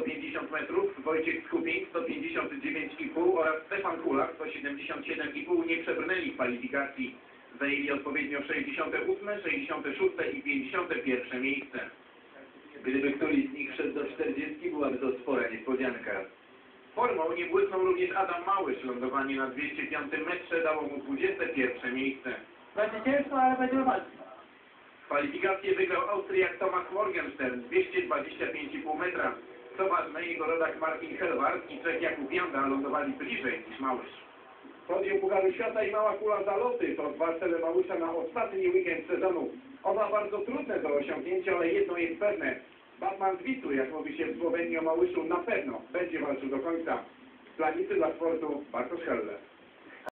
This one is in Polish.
150 metrów, Wojciech Skupień 159,5 oraz Stefan Kulak 177,5 nie przebrnęli w kwalifikacji. Zajęli odpowiednio 68, 66 i 51 miejsce. Gdyby któryś z nich szedł do 40, byłaby to spora niespodzianka. Formą nie błysnął również Adam Małysz. Lądowanie na 205 metrze dało mu 21 miejsce. Będzie ciężko, ale będzie walczyć. Kwalifikację wygrał Austriak Thomas Morgenstern 225,5 metra. Co ważne, jego rodak Martin Helwart i Czech Jakub Janda lądowali bliżej niż Małysz. Podium Pucharu Świata i mała kula zaloty to dwa cele Małysza na ostatni weekend sezonu. Oba bardzo trudne do osiągnięcia, ale jedno jest pewne. Batman z Witu, jak mówi się w Słowenii o Małyszu, na pewno będzie walczył do końca. Z Planicy dla sportu Bartosz Heller.